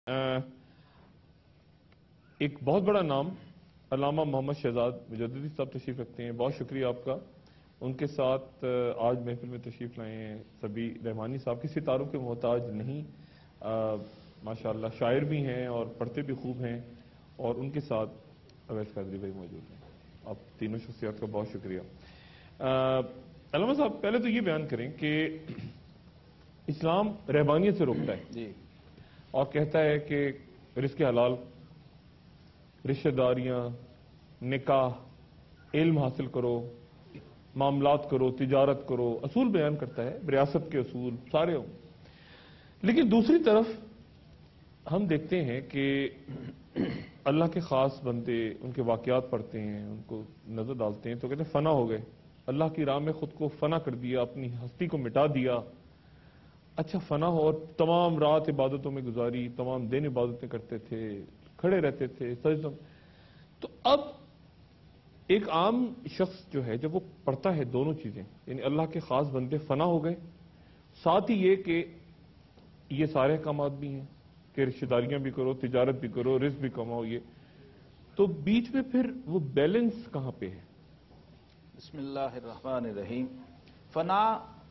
ایک بہت بڑا نام علامہ محمد شہزاد مجددی صاحب تشریف رکھتے ہیں. بہت شکریہ آپ کا. ان کے ساتھ آج محفل میں تشریف لائے ہیں سبھی رحمانی صاحب. کسی تعارف کے محتاج نہیں, ماشاءاللہ شاعر بھی ہیں اور پڑھتے بھی خوب ہیں, اور ان کے ساتھ اویس قادری بھائی موجود ہیں. آپ تینوں شخصیات کا بہت شکریہ. علامہ صاحب پہلے تو یہ بیان کریں کہ اسلام رہبانیت سے روکتا ہے جی, اور کہتا ہے کہ رزق حلال, رشتہ داریاں, نکاح, علم حاصل کرو, معاملات کرو, تجارت کرو, اصول بیان کرتا ہے, ریاست کے اصول سارے ہوں. لیکن دوسری طرف ہم دیکھتے ہیں کہ اللہ کے خاص بندے ان کے واقعات پڑھتے ہیں, ان کو نظر ڈالتے ہیں تو کہتے ہیں فنا ہو گئے, اللہ کی راہ میں خود کو فنا کر دیا, اپنی ہستی کو مٹا دیا. اچھا فنا ہو, اور تمام رات عبادتوں میں گزاری, تمام دن عبادتیں کرتے تھے, کھڑے رہتے تھے سجدوں. تو اب ایک عام شخص جو ہے جب وہ پڑھتا ہے دونوں چیزیں, یعنی اللہ کے خاص بندے فنا ہو گئے, ساتھ ہی یہ کہ یہ سارے احکامات بھی ہیں کہ رشتہ داریاں بھی کرو, تجارت بھی کرو, رزق بھی کماؤ, یہ تو بیچ میں پھر وہ بیلنس کہاں پہ ہے؟ بسم اللہ الرحمن الرحیم. فنا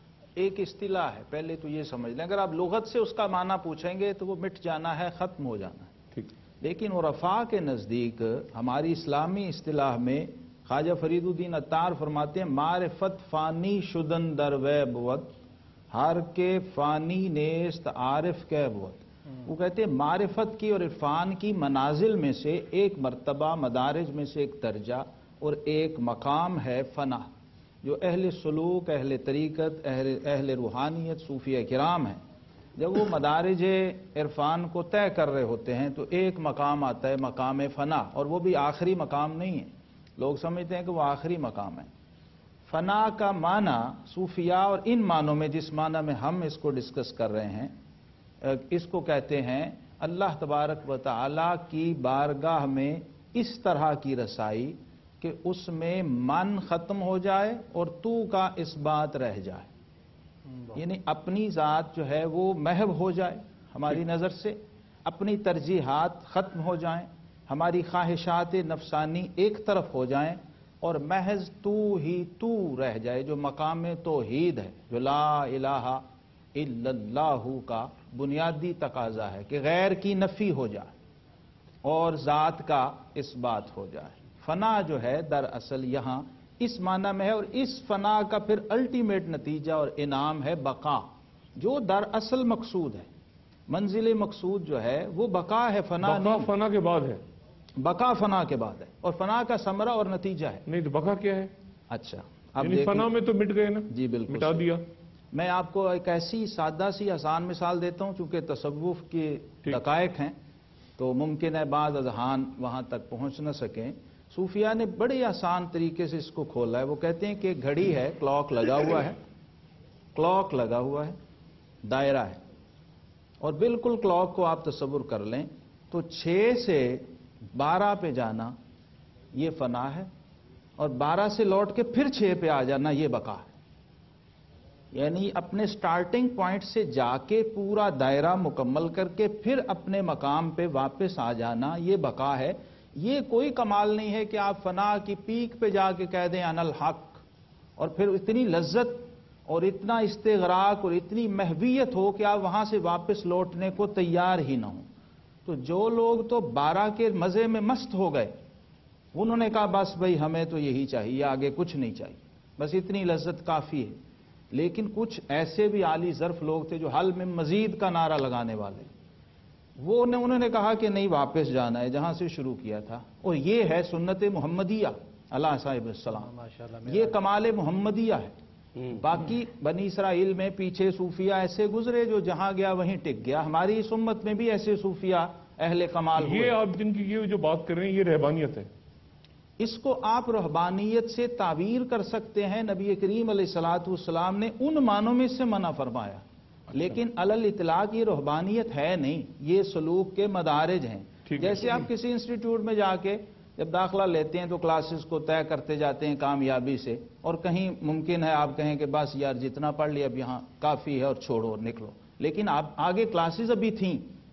ایک اصطلاح ہے, پہلے تو یہ سمجھ لیں. اگر آپ لغت سے اس کا معنی پوچھیں گے تو وہ مٹ جانا ہے, ختم ہو جانا ہے. ٹھیک. لیکن عرفاء کے نزدیک ہماری اسلامی اصطلاح میں خواجہ فرید الدین عطار فرماتے ہیں معرفت فانی شدن در وے بود, ہر کے فانی نیست عارف کے بود. وہ کہتے ہیں معرفت کی اور عرفان کی منازل میں سے ایک مرتبہ, مدارج میں سے ایک درجہ اور ایک مقام ہے فنا, جو اہل سلوک, اہل طریقت, اہل روحانیت, صوفیہ کرام ہیں. جب وہ مدارج عرفان کو طے کر رہے ہوتے ہیں تو ایک مقام آتا ہے, مقام فنا, اور وہ بھی آخری مقام نہیں ہے. لوگ سمجھتے ہیں کہ وہ آخری مقام ہے. فنا کا معنی صوفیاء اور ان معنوں میں جس معنی میں ہم اس کو ڈسکس کر رہے ہیں, اس کو کہتے ہیں اللہ تبارک و تعالی کی بارگاہ میں اس طرح کی رسائی کہ اس میں من ختم ہو جائے اور تو کا اس بات رہ جائے. یعنی اپنی ذات جو ہے وہ محو ہو جائے ہماری نظر سے, اپنی ترجیحات ختم ہو جائیں, ہماری خواہشات نفسانی ایک طرف ہو جائیں, اور محض تو ہی تو رہ جائے, جو مقام توحید ہے, جو لا الہ الا اللہ کا بنیادی تقاضا ہے کہ غیر کی نفی ہو جائے اور ذات کا اس بات ہو جائے. فنا جو ہے دراصل یہاں اس معنی میں ہے, اور اس فنا کا پھر الٹیمیٹ نتیجہ اور انعام ہے بقا, جو دراصل مقصود ہے. منزل مقصود جو ہے وہ بقا ہے, فنا بقا نہیں. فنا کے بعد ہے, بقا فنا کے بعد ہے, اور فنا کا ثمرہ اور نتیجہ ہے. نہیں تو بقا کیا ہے؟ اچھا اب یعنی فنا میں تو مٹ گئے نا. جی بالکل مٹا دیا. میں آپ کو ایک ایسی سادہ سی آسان مثال دیتا ہوں, چونکہ تصوف کے دقائق ہیں تو ممکن ہے بعض اذہان وہاں تک پہنچ نہ سکیں. صوفیاء نے بڑے آسان طریقے سے اس کو کھولا ہے. وہ کہتے ہیں کہ ایک گھڑی ہے, کلاک لگا ہوا ہے, کلاک لگا ہوا ہے, دائرہ ہے, اور بالکل کلاک کو آپ تصور کر لیں تو 6 سے 12 پہ جانا یہ فنا ہے, اور 12 سے لوٹ کے پھر 6 پہ آ جانا یہ بقا ہے. یعنی اپنے سٹارٹنگ پوائنٹ سے جا کے پورا دائرہ مکمل کر کے پھر اپنے مقام پہ واپس آ جانا یہ بقا ہے. یہ کوئی کمال نہیں ہے کہ آپ فنا کی پیک پہ جا کے کہہ دیں انا الحق, اور پھر اتنی لذت اور اتنا استغراق اور اتنی محویت ہو کہ آپ وہاں سے واپس لوٹنے کو تیار ہی نہ ہوں. تو جو لوگ تو 12 کے مزے میں مست ہو گئے, انہوں نے کہا بس بھائی ہمیں تو یہی چاہیے, آگے کچھ نہیں چاہیے, بس اتنی لذت کافی ہے. لیکن کچھ ایسے بھی عالی ظرف لوگ تھے جو حل میں مزید کا نعرہ لگانے والے, وہ انہوں نے کہا کہ نہیں واپس جانا ہے جہاں سے شروع کیا تھا. اور یہ ہے سنت محمدیہ علیہ صاحب السلام, یہ کمال محمدیہ ہے. باقی بنی اسرائیل میں پیچھے صوفیاء ایسے گزرے جو جہاں گیا وہیں ٹک گیا. ہماری اس امت میں بھی ایسے صوفیاء اہل کمال ہوئے. یہ آپ جن کی یہ جو بات کر رہے ہیں یہ رہبانیت ہے. اس کو آپ رہبانیت سے تعبیر کر سکتے ہیں. نبی کریم علیہ الصلوۃ والسلام نے ان معنوں میں سے منع فرمایا, لیکن علی الاطلاق یہ رہبانیت ہے نہیں, یہ سلوک کے مدارج ہیں. جیسے آپ کسی انسٹیٹیوٹ میں جا کے جب داخلہ لیتے ہیں تو کلاسز کو طے کرتے جاتے ہیں کامیابی سے, اور کہیں ممکن ہے آپ کہیں کہ بس یار جتنا پڑھ لیا اب یہاں کافی ہے اور چھوڑو اور نکلو, لیکن آپ آگے کلاسز ابھی تھیں,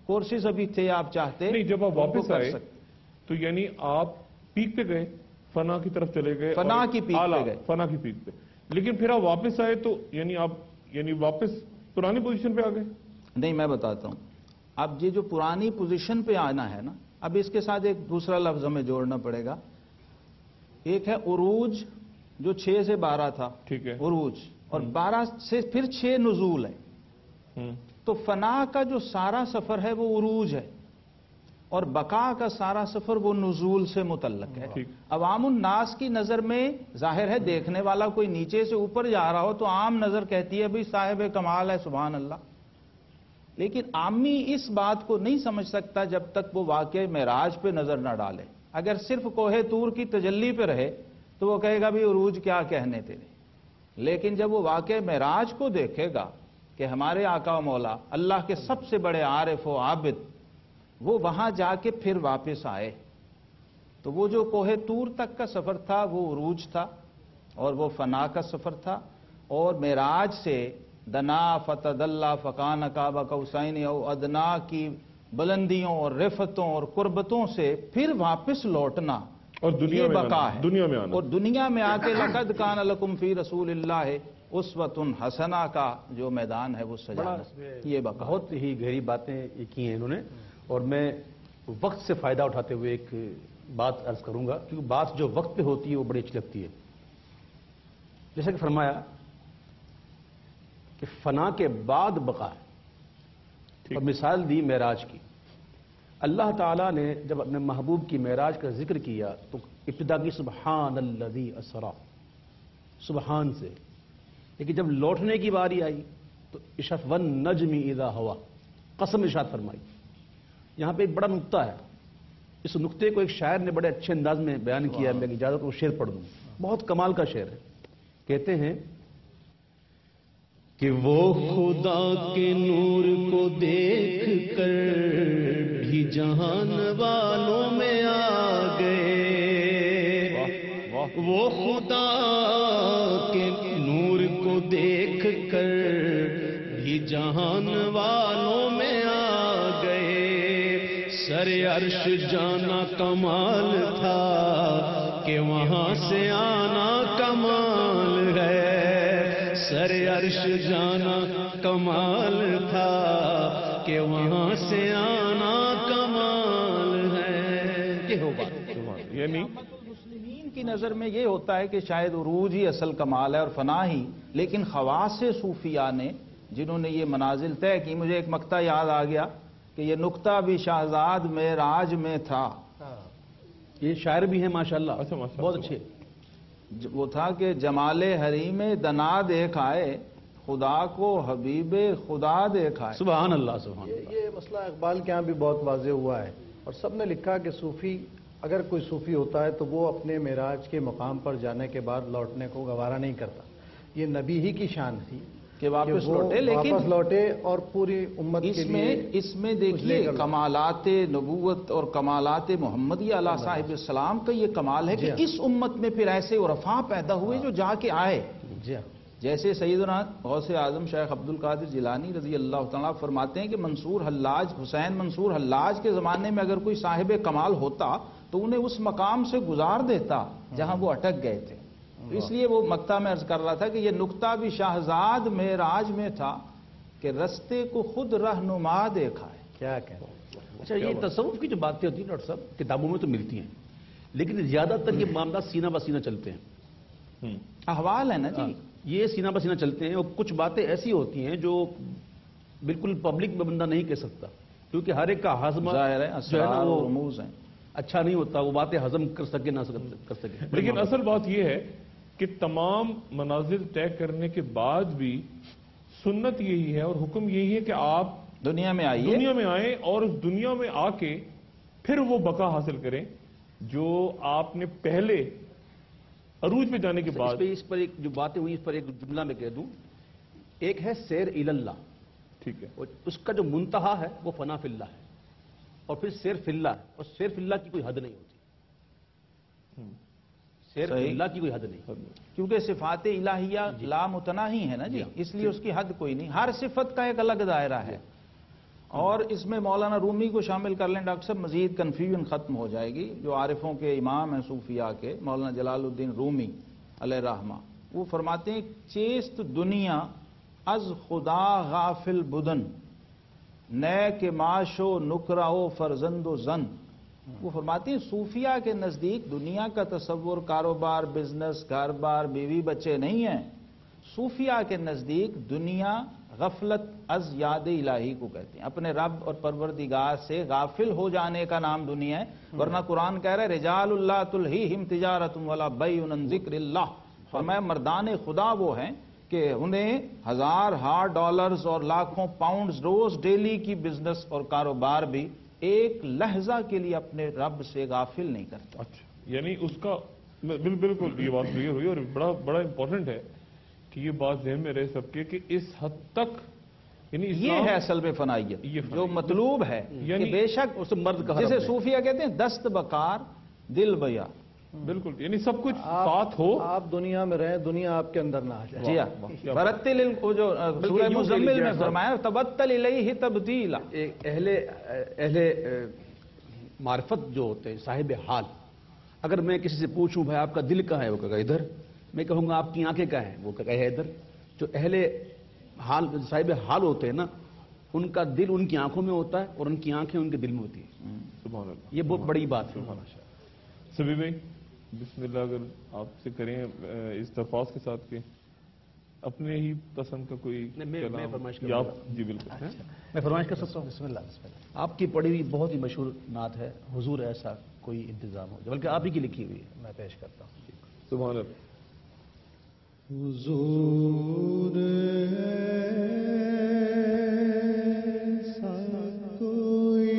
کورسز ابھی تھے آپ چاہتے نہیں، جب آپ واپس آئے سکتے. تو یعنی آپ پیک پہ گئے، فنا کی طرف چلے گئے، فنا کی پیک پہ گئے، فنا کی پیک پہ، لیکن پھر آپ واپس آئے تو یعنی آپ واپس پرانی پوزیشن پہ آ گئے؟ نہیں، میں بتاتا ہوں. اب یہ جو پرانی پوزیشن پہ آنا ہے نا، اب اس کے ساتھ ایک دوسرا لفظ ہمیں جوڑنا پڑے گا. ایک ہے عروج جو 6 سے 12 تھا، ٹھیک ہے، عروج، اور 12 سے پھر 6 نزول ہے. تو فنا کا جو سارا سفر ہے وہ عروج ہے، اور بقا کا سارا سفر وہ نزول سے متعلق ہے. عوام الناس کی نظر میں ظاہر ہے دیکھنے والا کوئی نیچے سے اوپر جا رہا ہو تو عام نظر کہتی ہے بھئی صاحب کمال ہے، سبحان اللہ. لیکن عامی اس بات کو نہیں سمجھ سکتا جب تک وہ واقع معراج پہ نظر نہ ڈالے. اگر صرف کوہ طور کی تجلی پہ رہے تو وہ کہے گا بھی عروج کیا کہنے تیرے. لیکن جب وہ واقع معراج کو دیکھے گا کہ ہمارے آقا و مولا اللہ کے سب سے بڑے عارف و عابد وہ وہاں جا کے پھر واپس آئے، تو وہ جو کوہ طور تک کا سفر تھا وہ عروج تھا اور وہ فنا کا سفر تھا. اور معراج سے دنا فتدلا فکان قاب قوسین او ادنا کی بلندیوں اور رفتوں اور قربتوں سے پھر واپس لوٹنا اور دنیا میں بقا ہے. دنیا میں آنا، اور دنیا میں آ کے لقد کان لکم فی رسول اللہ اسوۃ حسنہ کا جو میدان ہے وہ سجانا، یہ بقا. بہت ہی گہری باتیں کی ہیں انہوں نے، اور میں وقت سے فائدہ اٹھاتے ہوئے ایک بات عرض کروں گا، کیونکہ بات جو وقت پہ ہوتی ہے وہ بڑی اچھی لگتی ہے. جیسا کہ فرمایا کہ فنا کے بعد بقا ہے، اور مثال دی معراج کی. اللہ تعالیٰ نے جب اپنے محبوب کی معراج کا ذکر کیا تو ابتدا کی سبحان الذی اسرا، سبحان سے. لیکن جب لوٹنے کی باری آئی تو اشرف والنجم اذا ہوا، قسم ارشاد فرمائی. یہاں پہ ایک بڑا نقطہ ہے، اس نقطے کو ایک شاعر نے بڑے اچھے انداز میں بیان کیا ہے. میں اجازت کو شعر پڑھ دوں، بہت کمال کا شعر ہے. کہتے ہیں کہ وہ خدا کے نور کو دیکھ کر بھی جہان والوں میں آ گئے، وہ خدا کے نور کو دیکھ کر بھی جہان والوں میں آ گئے. سر عرش جانا کمال تھا کہ وہاں سے آنا کمال ہے، سر عرش جانا کمال تھا کہ وہاں سے آنا کمال ہے. یہ ہو بات. یعنی مسلمین کی نظر میں یہ ہوتا ہے کہ شاید عروج ہی اصل کمال ہے اور فنا ہی، لیکن خواص صوفیاء نے جنہوں نے یہ منازل طے کی، مجھے ایک مقطع یاد آ گیا کہ یہ نقطہ بھی شہزاد معراج میں تھا. یہ شاعر بھی ہیں ماشاءاللہ، بہت اچھے. وہ تھا کہ جمال حریم دنا دیکھ آئے، خدا کو حبیب خدا دیکھ آئے. سبحان اللہ، سبحان اللہ. یہ مسئلہ اقبال کے ہاں بھی بہت واضح ہوا ہے، اور سب نے لکھا کہ صوفی، اگر کوئی صوفی ہوتا ہے تو وہ اپنے معراج کے مقام پر جانے کے بعد لوٹنے کو گوارا نہیں کرتا. یہ نبی ہی کی شان تھی کہ واپس لوٹے، لیکن واپس لوٹے اور پوری امت کے لیے. اس میں دیکھیے کمالات نبوت اور کمالات محمدیہ علیہ صاحب السلام کا یہ کمال ہے کہ اس امت میں پھر ایسے عرفاء پیدا ہوئے جو جا کے آئے. جیسے سیدنا غوث اعظم شیخ عبد القادر جیلانی رضی اللہ تعالیٰ فرماتے ہیں کہ منصور حلاج، حسین منصور حلاج کے زمانے میں اگر کوئی صاحب کمال ہوتا تو انہیں اس مقام سے گزار دیتا جہاں وہ اٹک گئے تھے. اس لیے وہ مقطع میں عرض کر رہا تھا کہ یہ نقطہ بھی شہزاد معراج میں تھا کہ رستے کو خود رہنما دیکھا ہے. کیا کہنا. اچھا، یہ تصوف کی جو باتیں ہوتی ہیں ڈاکٹر صاحب کتابوں میں تو ملتی ہیں، لیکن زیادہ تر یہ معاملات سینہ بسینہ چلتے ہیں. احوال ہے نا جی، یہ سینہ بسینہ چلتے ہیں، اور کچھ باتیں ایسی ہوتی ہیں جو بالکل پبلک میں بندہ نہیں کہہ سکتا، کیونکہ ہر ایک کا ہضم ظاہر ہے جو ہے نا وہ رموز ہیں، اچھا نہیں ہوتا، وہ باتیں ہضم کر سکے نہ کر سکے. لیکن اصل بات یہ ہے کہ تمام منازل طے کرنے کے بعد بھی سنت یہی ہے اور حکم یہی ہے کہ آپ دنیا میں آئیے، دنیا میں آئیں اور اس دنیا میں آ کے پھر وہ بقا حاصل کریں جو آپ نے پہلے عروج پہ جانے کے بعد. اس پر ایک جو باتیں ہوئی اس پر ایک جملہ میں کہہ دوں. ایک ہے سیر اللہ، ٹھیک ہے، اس کا جو منتہا ہے وہ فنا فی اللہ ہے، اور پھر سیر فی اللہ ہے، اور سیر فی اللہ کی کوئی حد نہیں ہوتی. سیر فی اللہ کی کوئی حد نہیں، کیونکہ صفات الہیہ لا متناہی ہے نا جی، اس لیے اس کی حد کوئی نہیں. ہر صفت کا ایک الگ دائرہ ہے. اور اس میں مولانا رومی کو شامل کر لیں ڈاکٹر صاحب، مزید کنفیوژن ختم ہو جائے گی. جو عارفوں کے امام ہیں صوفیاء کے، مولانا جلال الدین رومی علیہ رحمہ، وہ فرماتے ہیں چیست دنیا از خدا غافل بدن، نئے کے معاش و نکرہ و فرزند و زن. وہ فرماتے ہیں صوفیاء کے نزدیک دنیا کا تصور کاروبار، بزنس، گھر بار، بیوی بچے نہیں ہیں. صوفیاء کے نزدیک دنیا غفلت از یاد الہی کو کہتے ہیں، اپنے رب اور پروردگار سے غافل ہو جانے کا نام دنیا ہے. ورنہ قرآن کہہ رہا ہے رجال اللہ تلہیہم تجارت ولا بیع عن ذکر اللہ. فرمایا مردان خدا وہ ہیں کہ انہیں ہزار ڈالرز اور لاکھوں پاؤنڈز روز ڈیلی کی بزنس اور کاروبار بھی ایک لحظہ کے لیے اپنے رب سے غافل نہیں کرتا. اچھا، یعنی اس کا بالکل یہ بات کلیئر ہوئی، اور بڑا امپورٹنٹ ہے کہ یہ بات ذہن میں رہ سب کے کہ اس حد تک یعنی یہ ہے اصل میں فنائیت جو مطلوب ہے. یعنی کہ بے شک اس مرد کا جسے صوفیہ کہتے ہیں دست بکار دل بیا. بالکل، یعنی سب کچھ ساتھ ہو. آپ دنیا میں رہیں، دنیا آپ کے اندر نہ آ جائے. جی ہاں، برتل جو سورہ مزمل میں فرمایا تبتل الیہ تبتیلا. اہل معرفت جو ہوتے ہیں صاحب حال، اگر میں کسی سے پوچھوں بھائی آپ کا دل کہاں ہے، وہ کہے گا ادھر. میں کہوں گا آپ کی آنکھیں کہاں ہیں، وہ کہے ادھر. جو اہل حال صاحب حال ہوتے ہیں نا، ان کا دل ان کی آنکھوں میں ہوتا ہے اور ان کی آنکھیں ان کے دل میں ہوتی ہیں. سبحان اللہ، یہ بہت بڑی بات ہے. سبھی بھائی بسم اللہ اگر آپ سے کریں اس درخواست کے ساتھ کہ اپنے ہی پسند کا کوئی میں فرمائش یا جی بالکل میں فرمائش کر سکتا ہوں. بسم اللہ بسم اللہ. آپ کی پڑھی ہوئی بہت ہی مشہور نعت ہے حضور ایسا کوئی انتظام ہو، بلکہ آپ ہی کی لکھی ہوئی ہے. میں پیش کرتا ہوں. سبحان اللہ. حضور ایسا کوئی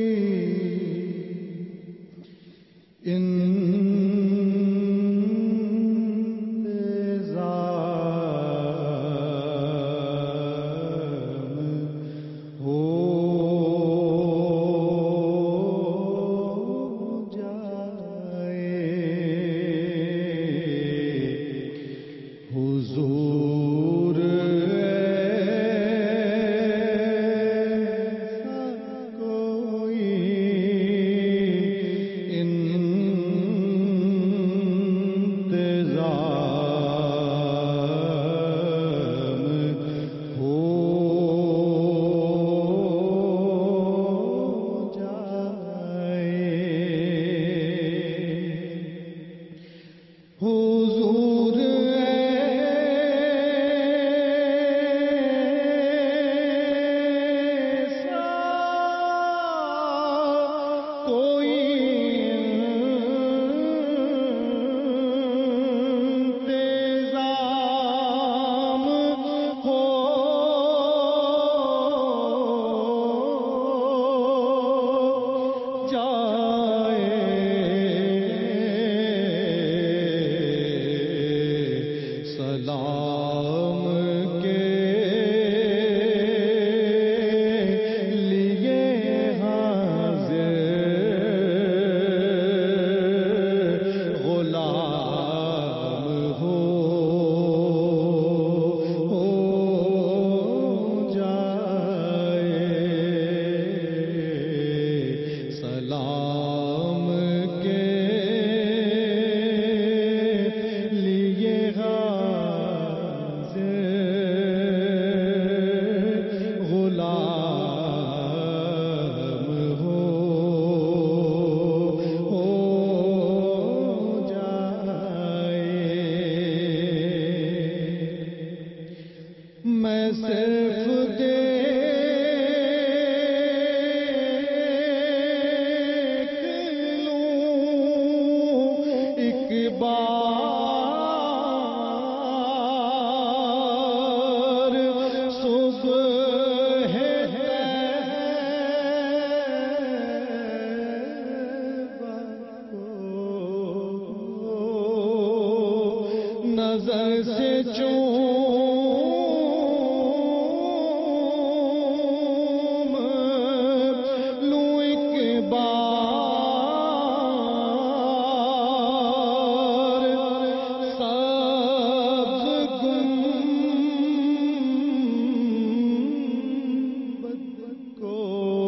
کو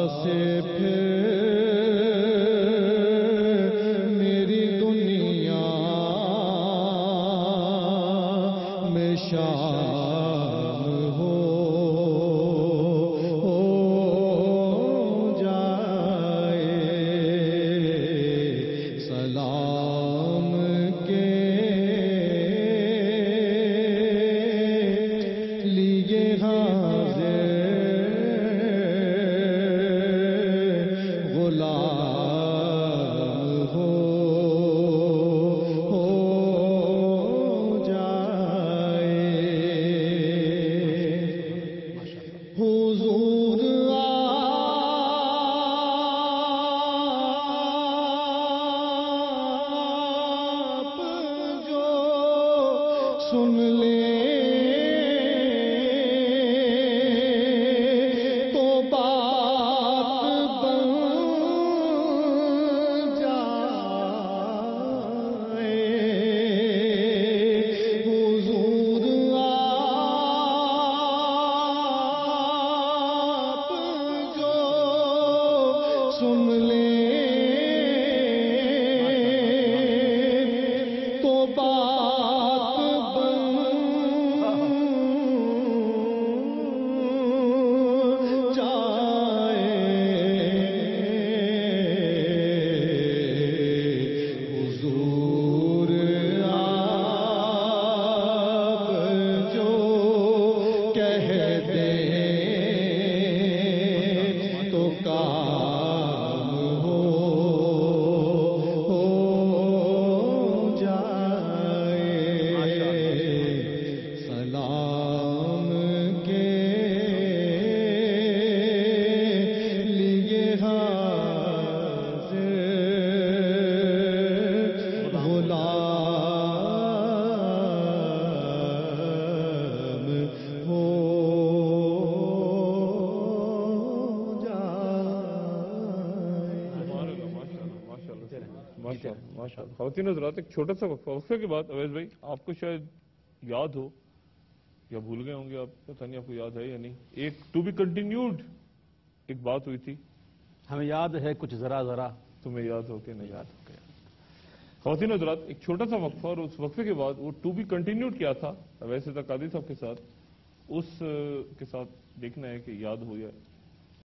سے پھر میری دنیا میں شام ہو جائے سلام کے لیے حاضر غلام ہو جائے حضور آپ جو سن لے تو بات بن جائے حضور آپ جو سن لے تو بات بن جائے حضور آپ جو کہہ دیں تو کام ہو جائے سلام کے لیے حاضر غلام ہو جائے ماشاء اللہ خواتین حضرات، ایک چھوٹا سا وقفے کے بعد اویس بھائی آپ کو شاید یاد ہو یا بھول گئے ہوں گے آپ، پتہ نہیں آپ کو یاد ہے یا نہیں، ایک ٹو بی کنٹینیوڈ ایک بات ہوئی تھی، ہمیں یاد ہے کچھ ذرا ذرا. تمہیں یاد ہو کہ نہیں یاد ہو گیا؟ خواتین حضرات ایک چھوٹا سا وقفہ، اور اس وقفے کے بعد وہ ٹو بی کنٹینیوڈ کیا تھا اویس رضا قادری صاحب کے ساتھ، اس کے ساتھ دیکھنا ہے کہ یاد ہو یا